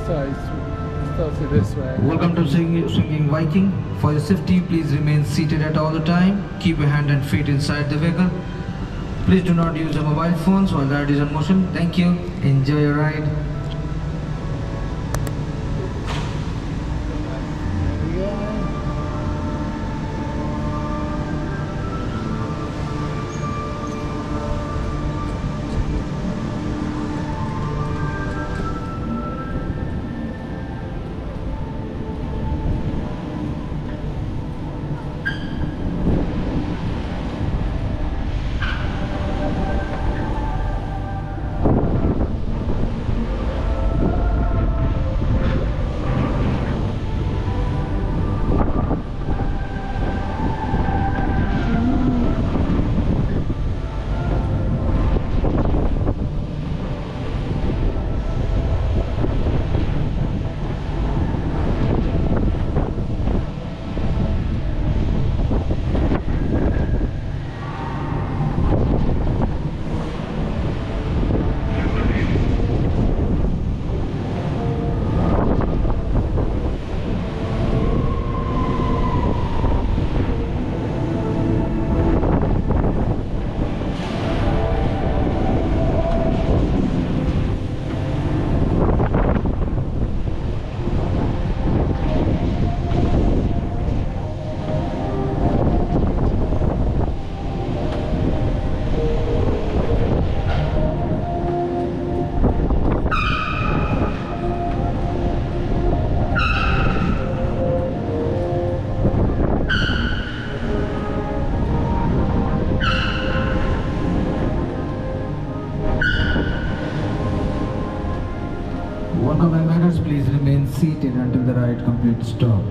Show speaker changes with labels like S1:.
S1: started this way.
S2: Welcome to swinging Viking. For your safety, please remain seated at all the time. Keep your hand and feet inside the vehicle. Please do not use your mobile phones while the ride is in motion. Thank you. Enjoy your ride. Please remain seated until the ride completes stop.